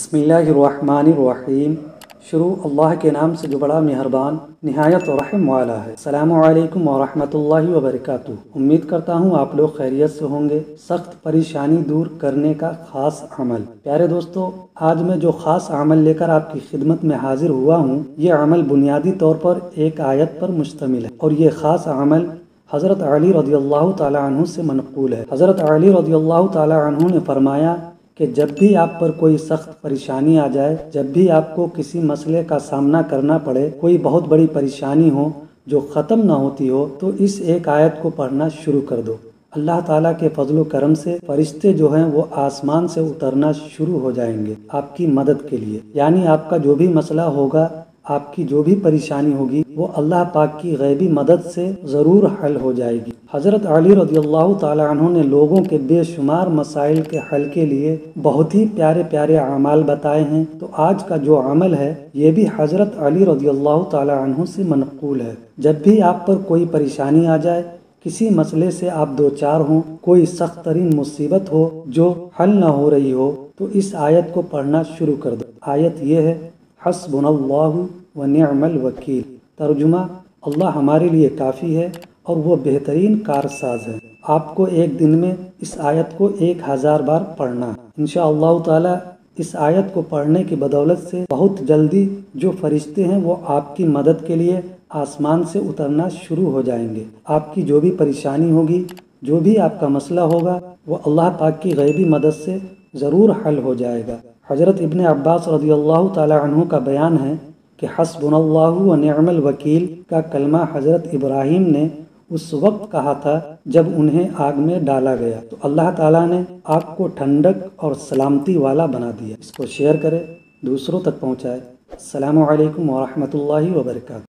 بسم اللہ الرحمن الرحیم۔ شروع اللہ کے نام سے جو بڑا مہربان نہایت رحم والا ہے۔ السلام علیکم ورحمۃ اللہ وبرکاتہ۔ امید کرتا ہوں آپ لوگ خیریت سے ہوں گے۔ سخت پریشانی دور کرنے کا خاص عمل۔ پیارے دوستو، آج میں جو خاص عمل لے کر آپ کی خدمت میں حاضر ہوا ہوں، یہ عمل بنیادی طور پر ایک آیت پر مشتمل ہے، اور یہ خاص عمل حضرت علی رضی اللہ تعالی عنہ سے منقول ہے۔ حضرت علی رضی اللہ تعالی عنہ نے فرمایا کہ جب بھی آپ پر کوئی سخت پریشانی آ جائے، جب بھی آپ کو کسی مسئلے کا سامنا کرنا پڑے، کوئی بہت بڑی پریشانی ہو جو ختم نہ ہوتی ہو، تو اس ایک آیت کو پڑھنا شروع کر دو۔ اللہ تعالیٰ کے فضل و کرم سے فرشتے جو ہیں وہ آسمان سے اترنا شروع ہو جائیں گے آپ کی مدد کے لیے، یعنی آپ کا جو بھی مسئلہ ہوگا، آپ کی جو بھی پریشانی ہوگی، وہ اللہ پاک کی غیبی مدد سے ضرور حل ہو جائے گی۔ حضرت علی رضی اللہ تعالی عنہ نے لوگوں کے بے شمار مسائل کے حل کے لیے بہت ہی پیارے پیارے اعمال بتائے ہیں، تو آج کا جو عمل ہے یہ بھی حضرت علی رضی اللہ تعالی عنہ سے منقول ہے۔ جب بھی آپ پر کوئی پریشانی آ جائے، کسی مسئلے سے آپ دو چار ہوں، کوئی سخت ترین مصیبت ہو جو حل نہ ہو رہی ہو، تو اس آیت کو پڑھنا شروع کر دو۔ آیت یہ ہے: حسبنا اللہ ونعم الوکیل۔ ترجمہ: اللہ ہمارے لیے کافی ہے اور وہ بہترین کارساز ہے۔ آپ کو ایک دن میں اس آیت کو 1000 بار پڑھنا ہے۔ انشاءاللہ تعالی اس آیت کو پڑھنے کی بدولت سے بہت جلدی جو فرشتے ہیں وہ آپ کی مدد کے لیے آسمان سے اترنا شروع ہو جائیں گے۔ آپ کی جو بھی پریشانی ہوگی، جو بھی آپ کا مسئلہ ہوگا، وہ اللہ پاک کی غیبی مدد سے ضرور حل ہو جائے گا۔ حضرت ابن عباس رضی اللہ تعالی عنہ کا بیان ہے کہ حسبنا اللہ ونعم الوکیل کا کلمہ حضرت ابراہیم نے اس وقت کہا تھا جب انہیں آگ میں ڈالا گیا، تو اللہ تعالیٰ نے آگ کو ٹھنڈک اور سلامتی والا بنا دیا۔ اس کو شیئر کریں، دوسروں تک پہنچائے۔ السلام علیکم ورحمۃ اللہ وبرکاتہ۔